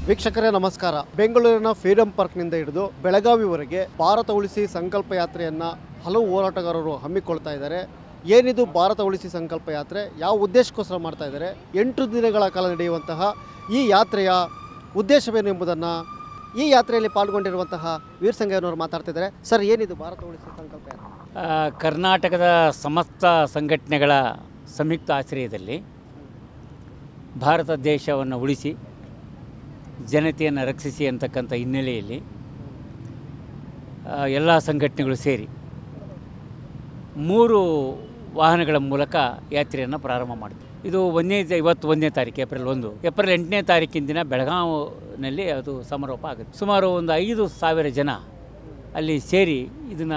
ವೀಕ್ಷಕರೇ ನಮಸ್ಕಾರ. ಬೆಂಗಳೂರಿನ ಫ್ರೀಡಂ ಪಾರ್ಕ್ನಿಂದ ಹಿಡಿದು ಬೆಳಗಾವಿವರೆಗೆ ಭಾರತ ಉಳಿಸಿ ಸಂಕಲ್ಪ ಯಾತ್ರೆಯನ್ನು ಹಲವು ಹೋರಾಟಗಾರರು ಹಮ್ಮಿಕೊಳ್ತಾ ಇದ್ದಾರೆ. ಏನಿದು ಭಾರತ ಉಳಿಸಿ ಸಂಕಲ್ಪ ಯಾತ್ರೆ, ಯಾವ ಉದ್ದೇಶಕ್ಕೋಸ್ಕರ ಮಾಡ್ತಾ ಇದ್ದಾರೆ, 8 ದಿನಗಳ ಕಾಲ ನಡೆಯುವಂತಹ ಈ ಯಾತ್ರೆಯ ಉದ್ದೇಶವೇನು ಎಂಬುದನ್ನು ಈ ಯಾತ್ರೆಯಲ್ಲಿ ಪಾಲ್ಗೊಂಡಿರುವಂತಹ ವೀರ್ ಸಂಘಯ್ಯನವರು ಮಾತಾಡ್ತಿದ್ದಾರೆ. ಸರ್, ಏನಿದು ಭಾರತ ಉಳಿಸಿ ಸಂಕಲ್ಪ ಯಾತ್ರೆ? ಕರ್ನಾಟಕದ ಸಮಸ್ತ ಸಂಘಟನೆಗಳ ಸಂಯುಕ್ತ ಆಶ್ರಯದಲ್ಲಿ ಭಾರತ ದೇಶವನ್ನು ಉಳಿಸಿ ಜನತೆಯನ್ನು ರಕ್ಷಿಸಿ ಅಂತಕ್ಕಂಥ ಹಿನ್ನೆಲೆಯಲ್ಲಿ ಎಲ್ಲ ಸಂಘಟನೆಗಳು ಸೇರಿ 3 ವಾಹನಗಳ ಮೂಲಕ ಯಾತ್ರೆಯನ್ನು ಪ್ರಾರಂಭ ಮಾಡಿದೆ. ಇದು ಇವತ್ತು 1ನೇ ತಾರೀಕು, ಏಪ್ರಿಲ್ 8ನೇ ತಾರೀಕಿನ ದಿನ ಬೆಳಗಾವಿನಲ್ಲಿ ಅದು ಸಮಾರೋಪ ಆಗುತ್ತೆ. ಸುಮಾರು ಒಂದು 5,000 ಜನ ಅಲ್ಲಿ ಸೇರಿ ಇದನ್ನು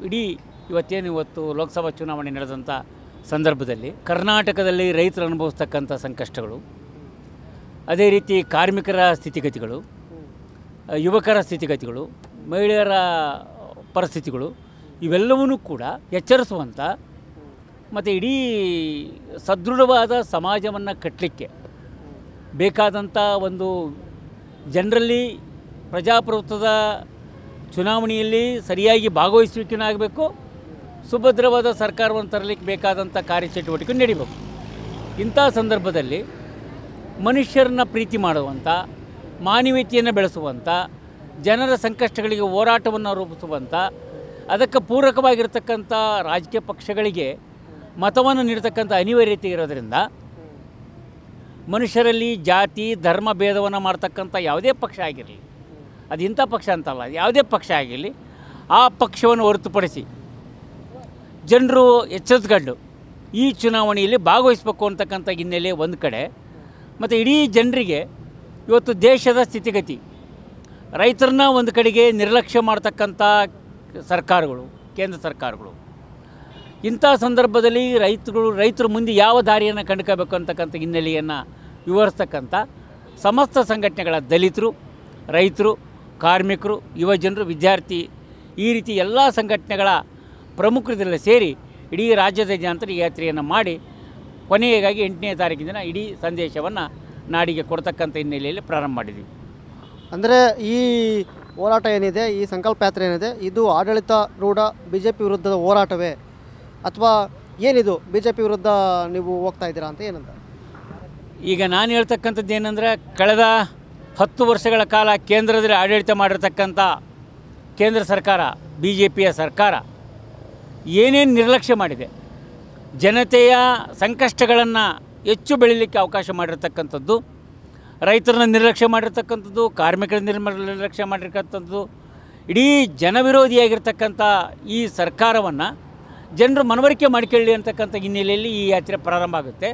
ಇವತ್ತು ಲೋಕಸಭಾ ಚುನಾವಣೆ ನಡೆದಂಥ ಸಂದರ್ಭದಲ್ಲಿ ಕರ್ನಾಟಕದಲ್ಲಿ ರೈತರು ಅನುಭವಿಸ್ತಕ್ಕಂಥ ಸಂಕಷ್ಟಗಳು, ಅದೇ ರೀತಿ ಕಾರ್ಮಿಕರ ಸ್ಥಿತಿಗತಿಗಳು, ಯುವಕರ ಸ್ಥಿತಿಗತಿಗಳು, ಮಹಿಳೆಯರ ಪರಿಸ್ಥಿತಿಗಳು ಇವೆಲ್ಲವನ್ನೂ ಕೂಡ ಎಚ್ಚರಿಸುವಂಥ ಮತ್ತು ಇಡೀ ಸದೃಢವಾದ ಸಮಾಜವನ್ನು ಕಟ್ಟಲಿಕ್ಕೆ ಬೇಕಾದಂಥ ಒಂದು ಜನರಲ್ಲಿ ಪ್ರಜಾಪ್ರಭುತ್ವದ ಚುನಾವಣೆಯಲ್ಲಿ ಸರಿಯಾಗಿ ಭಾಗವಹಿಸುವಿಕೆನೂ ಆಗಬೇಕು, ಸುಭದ್ರವಾದ ಸರ್ಕಾರವನ್ನು ತರಲಿಕ್ಕೆ ಬೇಕಾದಂಥ ಕಾರ್ಯಚಟುವಟಿಕೆ ನಡೀಬೇಕು. ಇಂಥ ಸಂದರ್ಭದಲ್ಲಿ ಮನುಷ್ಯರನ್ನ ಪ್ರೀತಿ ಮಾಡುವಂಥ, ಮಾನವೀಯತೆಯನ್ನು ಬೆಳೆಸುವಂಥ, ಜನರ ಸಂಕಷ್ಟಗಳಿಗೆ ಹೋರಾಟವನ್ನು ರೂಪಿಸುವಂಥ, ಅದಕ್ಕೆ ಪೂರಕವಾಗಿರ್ತಕ್ಕಂಥ ರಾಜಕೀಯ ಪಕ್ಷಗಳಿಗೆ ಮತವನ್ನು ನೀಡತಕ್ಕಂಥ ಅನಿವಾರ್ಯತೆ ಇರೋದರಿಂದ ಮನುಷ್ಯರಲ್ಲಿ ಜಾತಿ ಧರ್ಮ ಭೇದವನ್ನು ಮಾಡ್ತಕ್ಕಂಥ ಯಾವುದೇ ಪಕ್ಷ ಆಗಿರಲಿ, ಅದು ಇಂಥ ಪಕ್ಷ ಅಂತಲ್ಲ, ಯಾವುದೇ ಪಕ್ಷ ಆಗಿರಲಿ, ಆ ಪಕ್ಷವನ್ನು ಹೊರತುಪಡಿಸಿ ಜನರು ಎಚ್ಚೆತ್ತುಕೊಂಡು ಈ ಚುನಾವಣೆಯಲ್ಲಿ ಭಾಗವಹಿಸಬೇಕು ಅಂತಕ್ಕಂಥ ಹಿನ್ನೆಲೆ ಒಂದು ಕಡೆ, ಮತ್ತು ಇಡೀ ಜನರಿಗೆ ಇವತ್ತು ದೇಶದ ಸ್ಥಿತಿಗತಿ, ರೈತರನ್ನ ಒಂದು ಕಡೆಗೆ ನಿರ್ಲಕ್ಷ್ಯ ಮಾಡ್ತಕ್ಕಂಥ ಸರ್ಕಾರಗಳು, ಕೇಂದ್ರ ಸರ್ಕಾರಗಳು, ಇಂಥ ಸಂದರ್ಭದಲ್ಲಿ ರೈತರು ಮುಂದೆ ಯಾವ ದಾರಿಯನ್ನು ಕಂಡುಕೋಬೇಕು ಅಂತಕ್ಕಂಥ ಹಿನ್ನೆಲೆಯನ್ನು ವಿವರಿಸ್ತಕ್ಕಂಥ ಸಮಸ್ತ ಸಂಘಟನೆಗಳ ದಲಿತರು, ರೈತರು, ಕಾರ್ಮಿಕರು, ಯುವಜನರು, ವಿದ್ಯಾರ್ಥಿ, ಈ ರೀತಿ ಎಲ್ಲ ಸಂಘಟನೆಗಳ ಪ್ರಮುಖರೆಲ್ಲ ಸೇರಿ ಇಡೀ ರಾಜ್ಯದ ಜನತೆ ಯಾತ್ರೆಯನ್ನು ಮಾಡಿ ಕೊನೆಯಾಗಿ 8ನೇ ತಾರೀಕಿನ ದಿನ ಇಡೀ ಸಂದೇಶವನ್ನು ನಾಡಿಗೆ ಕೊಡ್ತಕ್ಕಂಥ ಹಿನ್ನೆಲೆಯಲ್ಲಿ ಪ್ರಾರಂಭ ಮಾಡಿದ್ವಿ. ಅಂದರೆ ಈ ಹೋರಾಟ ಏನಿದೆ, ಈ ಸಂಕಲ್ಪ ಯಾತ್ರೆ ಏನಿದೆ, ಇದು ಆಡಳಿತಾರೂಢ BJP ವಿರುದ್ಧದ ಹೋರಾಟವೇ ಅಥವಾ ಏನಿದು BJP ವಿರುದ್ಧ ನೀವು ಹೋಗ್ತಾ ಇದ್ದೀರಾ ಅಂತ ಏನಂತ? ಈಗ ನಾನು ಹೇಳ್ತಕ್ಕಂಥದ್ದು ಏನಂದರೆ, ಕಳೆದ 10 ವರ್ಷಗಳ ಕಾಲ ಕೇಂದ್ರದಲ್ಲಿ ಆಡಳಿತ ಮಾಡಿರ್ತಕ್ಕಂಥ ಕೇಂದ್ರ ಸರ್ಕಾರ, BJPಯ ಸರ್ಕಾರ ಏನೇನು ನಿರ್ಲಕ್ಷ್ಯ ಮಾಡಿದೆ, ಜನತೆಯ ಸಂಕಷ್ಟಗಳನ್ನು ಹೆಚ್ಚು ಬೆಳೀಲಿಕ್ಕೆ ಅವಕಾಶ ಮಾಡಿರ್ತಕ್ಕಂಥದ್ದು, ರೈತರನ್ನ ನಿರ್ಲಕ್ಷ್ಯ ಮಾಡಿರ್ತಕ್ಕಂಥದ್ದು, ಕಾರ್ಮಿಕರ ನಿರ್ಲಕ್ಷ್ಯ ಮಾಡಿರ್ತಕ್ಕಂಥದ್ದು, ಇಡೀ ಜನವಿರೋಧಿಯಾಗಿರ್ತಕ್ಕಂಥ ಈ ಸರ್ಕಾರವನ್ನು ಜನರು ಮನವರಿಕೆ ಮಾಡಿಕೊಳ್ಳಿ ಅಂತಕ್ಕಂಥ ಹಿನ್ನೆಲೆಯಲ್ಲಿ ಈ ಯಾತ್ರೆ ಪ್ರಾರಂಭ ಆಗುತ್ತೆ.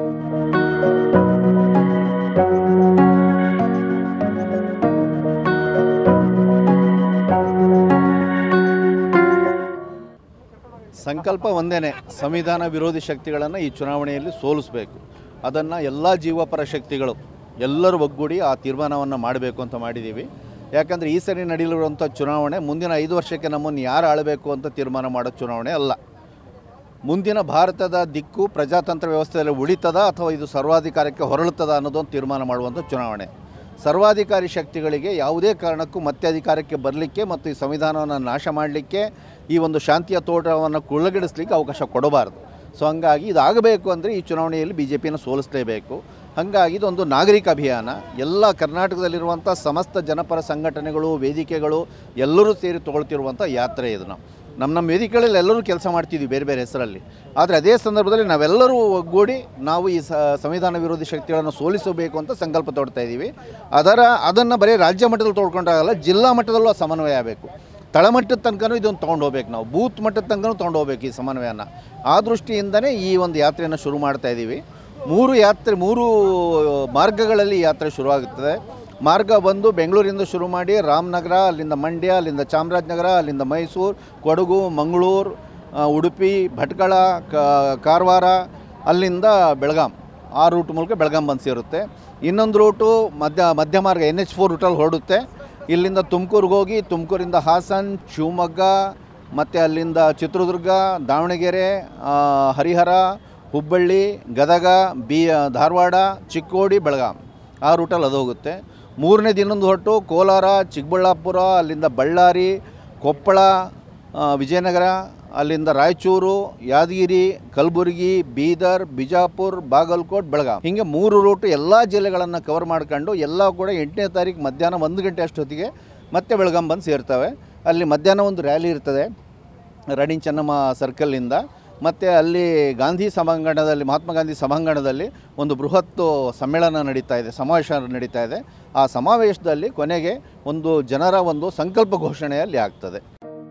ಸಂಕಲ್ಪ ಒಂದೇ, ಸಂವಿಧಾನ ವಿರೋಧಿ ಶಕ್ತಿಗಳನ್ನು ಈ ಚುನಾವಣೆಯಲ್ಲಿ ಸೋಲಿಸಬೇಕು. ಅದನ್ನು ಎಲ್ಲ ಜೀವಪರ ಶಕ್ತಿಗಳು ಎಲ್ಲರೂ ಒಗ್ಗೂಡಿ ಆ ತೀರ್ಮಾನವನ್ನು ಮಾಡಬೇಕು ಅಂತ ಮಾಡಿದ್ದೀವಿ. ಯಾಕಂದರೆ ಈ ಸರಿ ನಡೆಯಲಿರುವಂಥ ಚುನಾವಣೆ ಮುಂದಿನ 5 ವರ್ಷಕ್ಕೆ ನಮ್ಮನ್ನು ಯಾರು ಆಳಬೇಕು ಅಂತ ತೀರ್ಮಾನ ಮಾಡೋ ಚುನಾವಣೆ ಅಲ್ಲ. ಮುಂದಿನ ಭಾರತದ ದಿಕ್ಕು ಪ್ರಜಾತಂತ್ರ ವ್ಯವಸ್ಥೆಯಲ್ಲಿ ಉಳಿತದ ಅಥವಾ ಇದು ಸರ್ವಾಧಿಕಾರಕ್ಕೆ ಹೊರಳುತ್ತದ ಅನ್ನೋದೊಂದು ತೀರ್ಮಾನ ಮಾಡುವಂಥ ಚುನಾವಣೆ. ಸರ್ವಾಧಿಕಾರಿ ಶಕ್ತಿಗಳಿಗೆ ಯಾವುದೇ ಕಾರಣಕ್ಕೂ ಮತ್ತೆ ಅಧಿಕಾರಕ್ಕೆ ಬರಲಿಕ್ಕೆ ಮತ್ತು ಈ ಸಂವಿಧಾನವನ್ನು ನಾಶ ಮಾಡಲಿಕ್ಕೆ, ಈ ಒಂದು ಶಾಂತಿಯ ತೋಟವನ್ನು ಕುಳ್ಳಗಿಡಿಸ್ಲಿಕ್ಕೆ ಅವಕಾಶ ಕೊಡಬಾರ್ದು. ಸೊ ಹಂಗಾಗಿ ಇದಾಗಬೇಕು ಅಂದರೆ ಈ ಚುನಾವಣೆಯಲ್ಲಿ BJPಯನ್ನು ಸೋಲಿಸಲೇಬೇಕು. ಹಾಗಾಗಿ ಇದೊಂದು ನಾಗರಿಕ ಅಭಿಯಾನ. ಎಲ್ಲ ಕರ್ನಾಟಕದಲ್ಲಿರುವಂಥ ಸಮಸ್ತ ಜನಪರ ಸಂಘಟನೆಗಳು, ವೇದಿಕೆಗಳು ಎಲ್ಲರೂ ಸೇರಿ ತೊಗೊಳ್ತಿರುವಂಥ ಯಾತ್ರೆ ಇದು. ನಮ್ಮ ವೇದಿಕೆಗಳಲ್ಲಿ ಎಲ್ಲರೂ ಕೆಲಸ ಮಾಡ್ತಿದ್ವಿ ಬೇರೆ ಬೇರೆ ಹೆಸರಲ್ಲಿ. ಆದರೆ ಅದೇ ಸಂದರ್ಭದಲ್ಲಿ ನಾವೆಲ್ಲರೂ ಒಗ್ಗೂಡಿ ನಾವು ಈ ಸಂವಿಧಾನ ವಿರೋಧಿ ಶಕ್ತಿಗಳನ್ನು ಸೋಲಿಸಬೇಕು ಅಂತ ಸಂಕಲ್ಪ ತೊಡ್ತಾ ಇದ್ದೀವಿ. ಅದನ್ನು ಬರೀ ರಾಜ್ಯ ಮಟ್ಟದಲ್ಲಿ ತೊಡ್ಕೊಂಡಾಗಲ್ಲ, ಜಿಲ್ಲಾ ಮಟ್ಟದಲ್ಲೂ ಸಮನ್ವಯ ಆಗಬೇಕು. ತಳಮಟ್ಟದ ತನಕನೂ ಇದನ್ನು ತೊಗೊಂಡು ಹೋಗ್ಬೇಕು, ನಾವು ಬೂತ್ ಮಟ್ಟದ ತನಕನೂ ತೊಗೊಂಡು ಹೋಗ್ಬೇಕು ಈ ಸಮನ್ವಯನ. ಆ ದೃಷ್ಟಿಯಿಂದನೇ ಈ ಒಂದು ಯಾತ್ರೆಯನ್ನು ಶುರು ಮಾಡ್ತಾ ಇದ್ದೀವಿ. 3 ಮಾರ್ಗಗಳಲ್ಲಿ ಯಾತ್ರೆ ಶುರುವಾಗುತ್ತದೆ. ಮಾರ್ಗ ಬಂದು ಬೆಂಗಳೂರಿಂದ ಶುರು ಮಾಡಿ ರಾಮನಗರ, ಅಲ್ಲಿಂದ ಮಂಡ್ಯ, ಅಲ್ಲಿಂದ ಚಾಮರಾಜನಗರ, ಅಲ್ಲಿಂದ ಮೈಸೂರು, ಕೊಡಗು, ಮಂಗಳೂರು, ಉಡುಪಿ, ಭಟ್ಕಳ, ಕಾರವಾರ, ಅಲ್ಲಿಂದ ಬೆಳಗಾಂ, ಆ ರೂಟ್ ಮೂಲಕ ಬೆಳಗಾಂ ಬಂದು ಸೇರುತ್ತೆ. ಇನ್ನೊಂದು ರೂಟು ಮಧ್ಯ ಮಾರ್ಗ NH4 ರೂಟಲ್ಲಿ ಹೊರಡುತ್ತೆ. ಇಲ್ಲಿಂದ ತುಮಕೂರಿಗೆ ಹೋಗಿ ತುಮಕೂರಿಂದ ಹಾಸನ್, ಶಿವಮೊಗ್ಗ, ಮತ್ತು ಅಲ್ಲಿಂದ ಚಿತ್ರದುರ್ಗ, ದಾವಣಗೆರೆ, ಹರಿಹರ, ಹುಬ್ಬಳ್ಳಿ, ಗದಗ, ಧಾರವಾಡ, ಚಿಕ್ಕೋಡಿ, ಬೆಳಗಾಂ, ಆ ರೂಟಲ್ಲಿ ಅದು ಹೋಗುತ್ತೆ. ಮೂರನೇ ದಿನದ ಹೊರಟು ಕೋಲಾರ, ಚಿಕ್ಕಬಳ್ಳಾಪುರ, ಅಲ್ಲಿಂದ ಬಳ್ಳಾರಿ, ಕೊಪ್ಪಳ, ವಿಜಯನಗರ, ಅಲ್ಲಿಂದ ರಾಯಚೂರು, ಯಾದಗಿರಿ, ಕಲಬುರಗಿ, ಬೀದರ್, ಬಿಜಾಪುರ, ಬಾಗಲಕೋಟೆ, ಬೆಳಗಾವಿ, ಹೀಗೆ 3 ರೂಟು ಎಲ್ಲ ಜಿಲ್ಲೆಗಳನ್ನು ಕವರ್ ಮಾಡ್ಕೊಂಡು ಎಲ್ಲ ಕೂಡ 8ನೇ ತಾರೀಕು ಮಧ್ಯಾಹ್ನ 1 ಗಂಟೆ ಅಷ್ಟೊತ್ತಿಗೆ ಮತ್ತೆ ಬೆಳಗಾಂ ಬಂದು ಸೇರ್ತವೆ. ಅಲ್ಲಿ ಮಧ್ಯಾಹ್ನ ಒಂದು ರ್ಯಾಲಿ ಇರ್ತದೆ ರಾಣಿ ಚೆನ್ನಮ್ಮ ಸರ್ಕಲ್ನಿಂದ. ಮತ್ತು ಅಲ್ಲಿ ಗಾಂಧಿ ಸಭಾಂಗಣದಲ್ಲಿ, ಮಹಾತ್ಮ ಗಾಂಧಿ ಸಭಾಂಗಣದಲ್ಲಿ ಒಂದು ಬೃಹತ್ ಸಮ್ಮೇಳನ ನಡೀತಾ ಇದೆ, ಸಮಾವೇಶ ನಡೀತಾ ಇದೆ. ಆ ಸಮಾವೇಶದಲ್ಲಿ ಕೊನೆಗೆ ಒಂದು ಜನರ ಒಂದು ಸಂಕಲ್ಪ ಘೋಷಣೆಯಲ್ಲಿ ಆಗ್ತದೆ.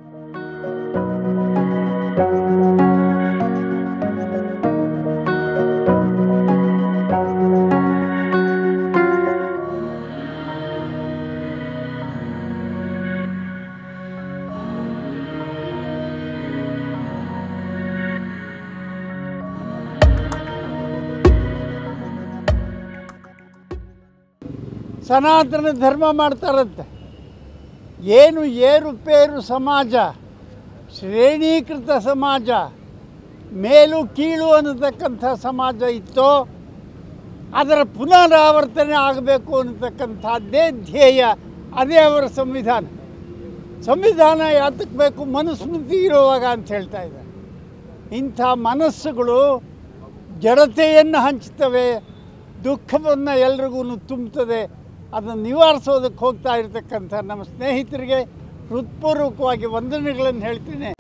ಸನಾತನ ಧರ್ಮ ಮಾಡ್ತಾರಂತೆ. ಏನು ಏರುಪೇರು ಸಮಾಜ, ಶ್ರೇಣೀಕೃತ ಸಮಾಜ, ಮೇಲು ಕೀಳು ಅನ್ನತಕ್ಕಂಥ ಸಮಾಜ ಇತ್ತೋ ಅದರ ಪುನರಾವರ್ತನೆ ಆಗಬೇಕು ಅನ್ನತಕ್ಕಂಥದ್ದೇ ಧ್ಯೇಯ. ಅದೇ ಅವರ ಸಂವಿಧಾನ. ಸಂವಿಧಾನ ಯಾತಕ್ಕೆ ಬೇಕು? ಮನುಸ್ಮೃತಿ ಇರುವಾಗ ಅಂತ ಹೇಳ್ತಾ ಇದ್ದಾರೆ. ಇಂಥ ಮನಸ್ಸುಗಳು ಜಡತೆಯನ್ನು ಹಂಚ್ತವೆ, ದುಃಖವನ್ನು ಎಲ್ರಿಗೂ ತುಂಬುತ್ತದೆ. ಅದನ್ನು ನಿವಾರಿಸೋದಕ್ಕೆ ಹೋಗ್ತಾ ಇರತಕ್ಕಂಥ ನಮ್ಮ ಸ್ನೇಹಿತರಿಗೆ ಹೃತ್ಪೂರ್ವಕವಾಗಿ ವಂದನೆಗಳನ್ನು ಹೇಳ್ತೀನಿ.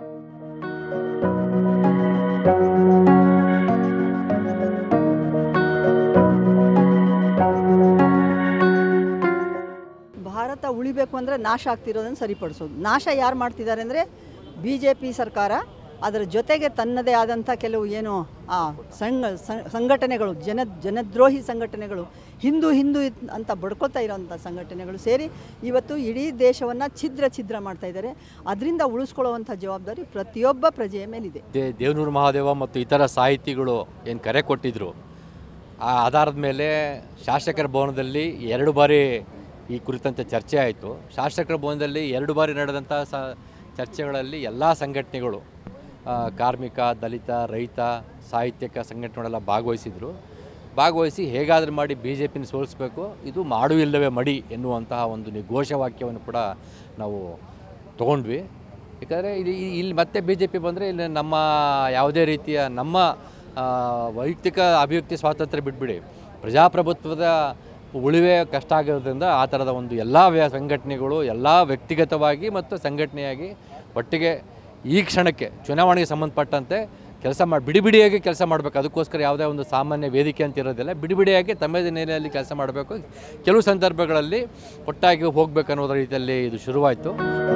ಭಾರತ ಉಳಿಬೇಕು ಅಂದರೆ ನಾಶ ಆಗ್ತಿರೋದನ್ನು ಸರಿಪಡಿಸೋದು. ನಾಶ ಯಾರು ಮಾಡ್ತಿದ್ದಾರೆ ಅಂದರೆ BJP ಸರ್ಕಾರ. ಅದರ ಜೊತೆಗೆ ತನ್ನದೇ ಆದಂಥ ಕೆಲವು ಏನು ಸಂಘಟನೆಗಳು, ಜನದ್ರೋಹಿ ಸಂಘಟನೆಗಳು, ಹಿಂದೂ ಅಂತ ಬಡ್ಕೊಳ್ತಾ ಇರೋವಂಥ ಸಂಘಟನೆಗಳು ಸೇರಿ ಇವತ್ತು ಇಡೀ ದೇಶವನ್ನು ಛಿದ್ರ ಮಾಡ್ತಾ ಇದ್ದಾರೆ. ಅದರಿಂದ ಉಳಿಸ್ಕೊಳ್ಳುವಂಥ ಜವಾಬ್ದಾರಿ ಪ್ರತಿಯೊಬ್ಬ ಪ್ರಜೆಯ ಮೇಲಿದೆ. ದೇವನೂರು ಮಹಾದೇವ ಮತ್ತು ಇತರ ಸಾಹಿತಿಗಳು ಏನು ಕರೆ ಕೊಟ್ಟಿದ್ದರು, ಆ ಆಧಾರದ ಮೇಲೆ ಶಾಸಕರ ಭವನದಲ್ಲಿ 2 ಬಾರಿ ಈ ಕುರಿತಂತೆ ಚರ್ಚೆ ಆಯಿತು. ಶಾಸಕರ ಭವನದಲ್ಲಿ 2 ಬಾರಿ ನಡೆದಂಥ ಚರ್ಚೆಗಳಲ್ಲಿ ಎಲ್ಲ ಸಂಘಟನೆಗಳು, ಕಾರ್ಮಿಕ, ದಲಿತ, ರೈತ, ಸಾಹಿತ್ಯಿಕ ಸಂಘಟನೆಗಳೆಲ್ಲ ಭಾಗವಹಿಸಿ ಹೇಗಾದರೂ ಮಾಡಿ BJPನ ಸೋಲಿಸಬೇಕು, ಇದು ಮಾಡು ಇಲ್ಲವೇ ಮಡಿ ಎನ್ನುವಂತಹ ಒಂದು ಘೋಷವಾಕ್ಯವನ್ನು ಕೂಡ ನಾವು ತೊಗೊಂಡ್ವಿ. ಯಾಕಂದರೆ ಇಲ್ಲಿ ಮತ್ತೆ BJP ಬಂದರೆ ಇಲ್ಲಿ ನಮ್ಮ ಯಾವುದೇ ರೀತಿಯ ನಮ್ಮ ವೈಯಕ್ತಿಕ ಅಭಿವ್ಯಕ್ತಿ ಸ್ವಾತಂತ್ರ್ಯ ಬಿಟ್ಬಿಡಿ, ಪ್ರಜಾಪ್ರಭುತ್ವದ ಉಳಿವೇ ಕಷ್ಟ ಆಗಿರೋದ್ರಿಂದ ಆ ಥರದ ಒಂದು ಎಲ್ಲ ಸಂಘಟನೆಗಳು ಎಲ್ಲ ವ್ಯಕ್ತಿಗತವಾಗಿ ಮತ್ತು ಸಂಘಟನೆಯಾಗಿ ಒಟ್ಟಿಗೆ ಈ ಕ್ಷಣಕ್ಕೆ ಚುನಾವಣೆಗೆ ಸಂಬಂಧಪಟ್ಟಂತೆ ಕೆಲಸ ಬಿಡಿಯಾಗಿ ಕೆಲಸ ಮಾಡಬೇಕು. ಅದಕ್ಕೋಸ್ಕರ ಯಾವುದೇ ಒಂದು ಸಾಮಾನ್ಯ ವೇದಿಕೆ ಅಂತ ಇರೋದಿಲ್ಲ, ಬಿಡಿಯಾಗಿ ತಮ್ಮದೇ ನೆಲೆಯಲ್ಲಿ ಕೆಲಸ ಮಾಡಬೇಕು. ಕೆಲವು ಸಂದರ್ಭಗಳಲ್ಲಿ ಒಟ್ಟಾಗಿ ಹೋಗಬೇಕು ಅನ್ನೋದ್ರ ರೀತಿಯಲ್ಲಿ ಇದು ಶುರುವಾಯಿತು.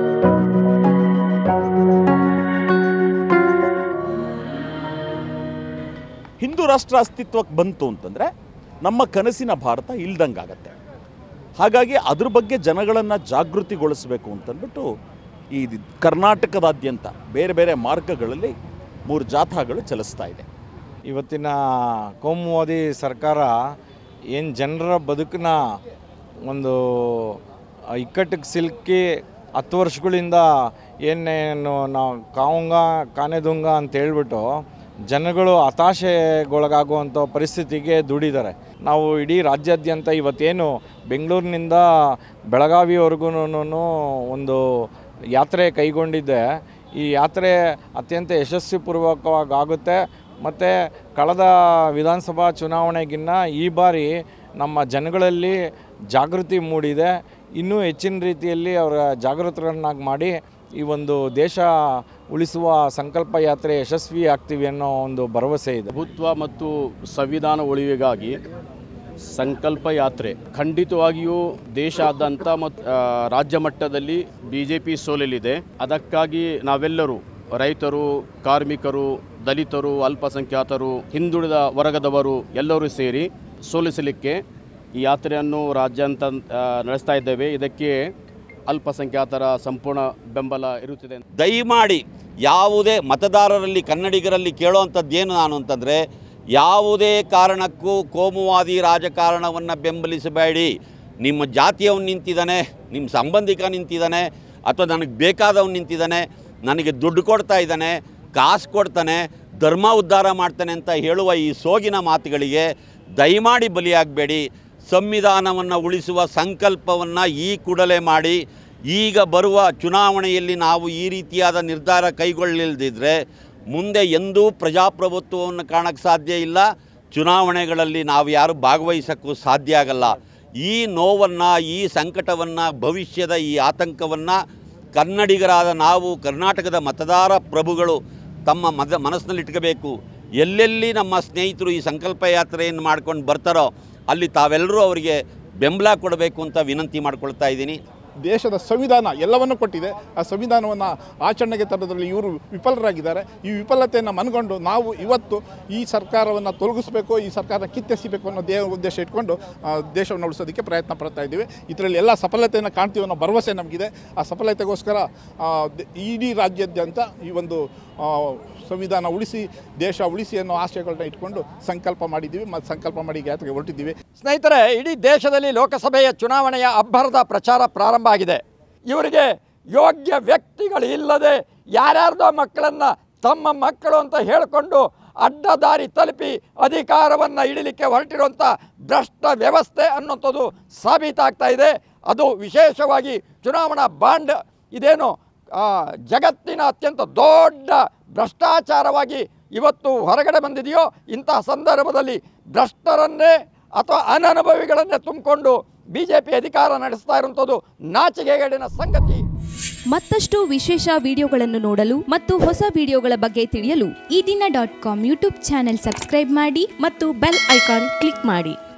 ಹಿಂದೂ ರಾಷ್ಟ್ರ ಅಸ್ತಿತ್ವಕ್ಕೆ ಬಂತು ಅಂತಂದರೆ ನಮ್ಮ ಕನಸಿನ ಭಾರತ ಇಲ್ದಂಗಾಗತ್ತೆ. ಹಾಗಾಗಿ ಅದ್ರ ಬಗ್ಗೆ ಜನಗಳನ್ನು ಜಾಗೃತಿಗೊಳಿಸಬೇಕು ಅಂತಂದ್ಬಿಟ್ಟು ಈ ಕರ್ನಾಟಕದಾದ್ಯಂತ ಬೇರೆ ಬೇರೆ ಮಾರ್ಗಗಳಲ್ಲಿ 3 ಜಾಥಾಗಳು ಚಲಿಸ್ತಾ ಇದೆ. ಇವತ್ತಿನ ಕೋಮುವಾದಿ ಸರ್ಕಾರ ಏನು ಜನರ ಬದುಕನ್ನ ಒಂದು ಇಕ್ಕಟ್ಟಿಗೆ ಸಿಲುಕಿ 10 ವರ್ಷಗಳಿಂದ ಏನೇನು ನಾವು ಕಾವಂಗ ಕಾನೆದುಂಗ ಅಂತ ಹೇಳ್ಬಿಟ್ಟು ಜನಗಳು ಹತಾಶೆಗೊಳಗಾಗುವಂಥ ಪರಿಸ್ಥಿತಿಗೆ ದುಡಿದ್ದಾರೆ. ನಾವು ಇಡೀ ರಾಜ್ಯಾದ್ಯಂತ ಇವತ್ತೇನು ಬೆಂಗಳೂರಿನಿಂದ ಬೆಳಗಾವಿವರೆಗೂ ಒಂದು ಯಾತ್ರೆ ಕೈಗೊಂಡಿದ್ದೆ. ಈ ಯಾತ್ರೆ ಅತ್ಯಂತ ಯಶಸ್ವಿಪೂರ್ವಕವಾಗಿ ಆಗುತ್ತೆ. ಮತ್ತು ಕಳೆದ ವಿಧಾನಸಭಾ ಚುನಾವಣೆಗಿನ್ನ ಈ ಬಾರಿ ನಮ್ಮ ಜನಗಳಲ್ಲಿ ಜಾಗೃತಿ ಮೂಡಿದೆ. ಇನ್ನೂ ಹೆಚ್ಚಿನ ರೀತಿಯಲ್ಲಿ ಅವರ ಜಾಗೃತರನ್ನಾಗಿ ಮಾಡಿ ಈ ಒಂದು ದೇಶ ಉಳಿಸುವ ಸಂಕಲ್ಪ ಯಾತ್ರೆ ಯಶಸ್ವಿ ಆಗ್ತೀವಿ ಅನ್ನೋ ಒಂದು ಭರವಸೆ ಇದೆ. ಪ್ರಭುತ್ವ ಮತ್ತು ಸಂವಿಧಾನ ಉಳಿವಿಗಾಗಿ ಸಂಕಲ್ಪ ಯಾತ್ರೆ ಖಂಡಿತವಾಗಿಯೂ ದೇಶಾದ್ಯಂತ ಮತ್ತು ರಾಜ್ಯ ಮಟ್ಟದಲ್ಲಿ BJP ಸೋಲಲಿದೆ. ಅದಕ್ಕಾಗಿ ನಾವೆಲ್ಲರೂ ರೈತರು, ಕಾರ್ಮಿಕರು, ದಲಿತರು, ಅಲ್ಪಸಂಖ್ಯಾತರು, ಹಿಂದುಳಿದ ವರ್ಗದವರು ಎಲ್ಲರೂ ಸೇರಿ ಸೋಲಿಸಲಿಕ್ಕೆ ಈ ಯಾತ್ರೆಯನ್ನು ರಾಜ್ಯಾದ್ಯಂತ ನಡೆಸ್ತಾ ಇದ್ದೇವೆ. ಇದಕ್ಕೆ ಅಲ್ಪಸಂಖ್ಯಾತರ ಸಂಪೂರ್ಣ ಬೆಂಬಲ ಇರುತ್ತದೆ. ದಯಮಾಡಿ ಯಾವುದೇ ಮತದಾರರಲ್ಲಿ, ಕನ್ನಡಿಗರಲ್ಲಿ ಕೇಳುವಂಥದ್ದೇನು ನಾನು ಅಂತಂದರೆ, ಯಾವುದೇ ಕಾರಣಕ್ಕೂ ಕೋಮುವಾದಿ ರಾಜಕಾರಣವನ್ನು ಬೆಂಬಲಿಸಬೇಡಿ. ನಿಮ್ಮ ಜಾತಿಯವನು ನಿಂತಿದ್ದಾನೆ, ನಿಮ್ಮ ಸಂಬಂಧಿಕ ನಿಂತಿದ್ದಾನೆ, ಅಥವಾ ನನಗೆ ಬೇಕಾದವನು ನಿಂತಿದ್ದಾನೆ, ನನಗೆ ದುಡ್ಡು ಕೊಡ್ತಾ ಇದ್ದಾನೆ, ಕಾಸು ಕೊಡ್ತಾನೆ, ಧರ್ಮ ಉದ್ಧಾರ ಮಾಡ್ತಾನೆ ಅಂತ ಹೇಳುವ ಈ ಸೋಗಿನ ಮಾತುಗಳಿಗೆ ದಯಮಾಡಿ ಬಲಿಯಾಗಬೇಡಿ. ಸಂವಿಧಾನವನ್ನು ಉಳಿಸುವ ಸಂಕಲ್ಪವನ್ನು ಈ ಕೂಡಲೇ ಮಾಡಿ, ಈಗ ಬರುವ ಚುನಾವಣೆಯಲ್ಲಿ ನಾವು ಈ ರೀತಿಯಾದ ನಿರ್ಧಾರ ಕೈಗೊಳ್ಳಲಿಲ್ಲದಿದ್ದರೆ ಮುಂದೆ ಎಂದೂ ಪ್ರಜಾಪ್ರಭುತ್ವವನ್ನು ಕಾಣಕ್ಕೆ ಸಾಧ್ಯ ಇಲ್ಲ. ಚುನಾವಣೆಗಳಲ್ಲಿ ನಾವು ಯಾರು ಭಾಗವಹಿಸೋಕ್ಕೂ ಸಾಧ್ಯ ಆಗಲ್ಲ. ಈ ನೋವನ್ನು, ಈ ಸಂಕಟವನ್ನು, ಭವಿಷ್ಯದ ಈ ಆತಂಕವನ್ನು ಕನ್ನಡಿಗರಾದ ನಾವು, ಕರ್ನಾಟಕದ ಮತದಾರ ಪ್ರಭುಗಳು ತಮ್ಮ ಮನಸ್ಸಿನಲ್ಲಿಟ್ಕೋಬೇಕು. ಎಲ್ಲೆಲ್ಲಿ ನಮ್ಮ ಸ್ನೇಹಿತರು ಈ ಸಂಕಲ್ಪ ಯಾತ್ರೆಯನ್ನು ಮಾಡ್ಕೊಂಡು ಬರ್ತಾರೋ ಅಲ್ಲಿ ತಾವೆಲ್ಲರೂ ಅವರಿಗೆ ಬೆಂಬಲ ಕೊಡಬೇಕು ಅಂತ ವಿನಂತಿ ಮಾಡ್ಕೊಳ್ತಾ ಇದ್ದೀನಿ. ದೇಶದ ಸಂವಿಧಾನ ಎಲ್ಲವನ್ನೂ ಕೊಟ್ಟಿದೆ. ಆ ಸಂವಿಧಾನವನ್ನು ಆಚರಣೆಗೆ ತರೋದ್ರಲ್ಲಿ ಇವರು ವಿಫಲರಾಗಿದ್ದಾರೆ. ಈ ವಿಫಲತೆಯನ್ನು ಮನಗೊಂಡು ನಾವು ಇವತ್ತು ಈ ಸರ್ಕಾರವನ್ನು ತೊಲಗಿಸಬೇಕು, ಈ ಸರ್ಕಾರ ಕಿತ್ತೆಸಿಬೇಕು ಅನ್ನೋ ಉದ್ದೇಶ ಇಟ್ಕೊಂಡು ದೇಶವನ್ನು ಉಳಿಸೋದಕ್ಕೆ ಪ್ರಯತ್ನ ಪಡ್ತಾ ಇದ್ದೀವಿ. ಇದರಲ್ಲಿ ಎಲ್ಲ ಸಫಲತೆಯನ್ನು ಕಾಣ್ತೀವಿ ಅನ್ನೋ ಭರವಸೆ ನಮಗಿದೆ. ಆ ಸಫಲತೆಗೋಸ್ಕರ ಇಡೀ ರಾಜ್ಯಾದ್ಯಂತ ಈ ಒಂದು ಸಂವಿಧಾನ ಉಳಿಸಿ, ದೇಶ ಉಳಿಸಿ ಅನ್ನೋ ಆಶಯಗಳನ್ನ ಇಟ್ಕೊಂಡು ಸಂಕಲ್ಪ ಮಾಡಿದ್ದೀವಿ ಮತ್ತು ಸಂಕಲ್ಪ ಮಾಡಿ ಯಾತ್ರೆಗೆ ಹೊರಟಿದ್ದೀವಿ. ಸ್ನೇಹಿತರೆ, ಇಡೀ ದೇಶದಲ್ಲಿ ಲೋಕಸಭೆಯ ಚುನಾವಣೆಯ ಅಬ್ಬರದ ಪ್ರಚಾರ ಪ್ರಾರಂಭ ಆಗಿದೆ. ಇವರಿಗೆ ಯೋಗ್ಯ ವ್ಯಕ್ತಿಗಳು ಇಲ್ಲದೆ ಯಾರ್ಯಾರ್ದೋ ಮಕ್ಕಳನ್ನು ತಮ್ಮ ಮಕ್ಕಳು ಅಂತ ಹೇಳಿಕೊಂಡು ಅಡ್ಡದಾರಿ ತಲುಪಿ ಅಧಿಕಾರವನ್ನು ಹಿಡಿಲಿಕ್ಕೆ ಹೊರಟಿರುವಂಥ ಭ್ರಷ್ಟ ವ್ಯವಸ್ಥೆ ಅನ್ನೋಂಥದ್ದು ಸಾಬೀತಾಗ್ತಾ ಇದೆ. ಅದು ವಿಶೇಷವಾಗಿ ಚುನಾವಣಾ ಬಾಂಡ್ ಇದೇನು ಜಗತ್ತಿನ ಅತ್ಯಂತ ದೊಡ್ಡ ಭ್ರಷ್ಟಾಚಾರವಾಗಿ ಇವತ್ತು ಹೊರಗಡೆ ಬಂದಿದೆಯೋ, ಇಂತಹ ಸಂದರ್ಭದಲ್ಲಿ ಭ್ರಷ್ಟರನ್ನೇ ಅಥವಾ ಅನನುಭವಿಗಳನ್ನೇ ತುಂಬಿಕೊಂಡು BJP ಅಧಿಕಾರ ನಡೆಸ್ತಾ ಇರುವಂಥದ್ದು ನಾಚಿಕೆಗೇಡಿನ ಸಂಗತಿ. ಮತ್ತಷ್ಟು ವಿಶೇಷ ವಿಡಿಯೋಗಳನ್ನು ನೋಡಲು ಮತ್ತು ಹೊಸ ವಿಡಿಯೋಗಳ ಬಗ್ಗೆ ತಿಳಿಯಲು ಈ ದಿನ .com ಯೂಟ್ಯೂಬ್ ಚಾನೆಲ್ ಸಬ್ಸ್ಕ್ರೈಬ್ ಮಾಡಿ ಮತ್ತು ಬೆಲ್ ಐಕಾನ್ ಕ್ಲಿಕ್ ಮಾಡಿ.